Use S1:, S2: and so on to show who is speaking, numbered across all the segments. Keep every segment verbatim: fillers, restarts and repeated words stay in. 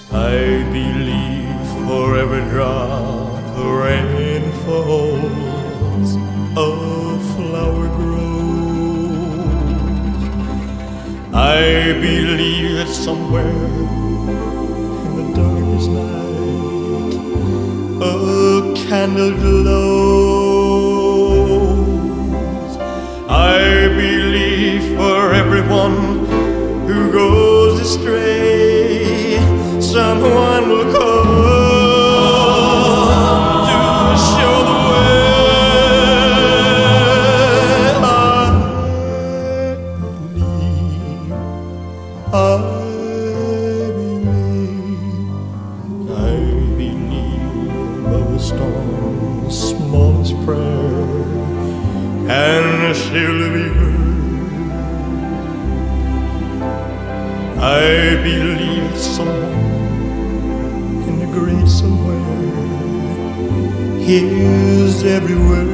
S1: I believe for every drop the rain falls, a flower grows. I believe that somewhere in the darkest night a candle glows. I believe for everyone who goes astray, someone will come to show the way. I believe, I believe, I believe of the storm's smallest prayer, and she'll be heard. I believe someone in the grave somewhere hears every word.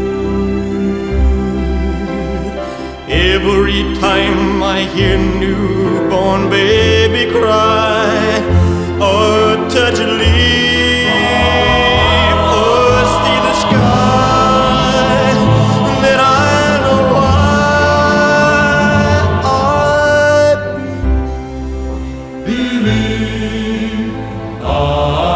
S1: Every time I hear newborn baby cry, or touch a leaf, or see the sky, then I know why I believe. I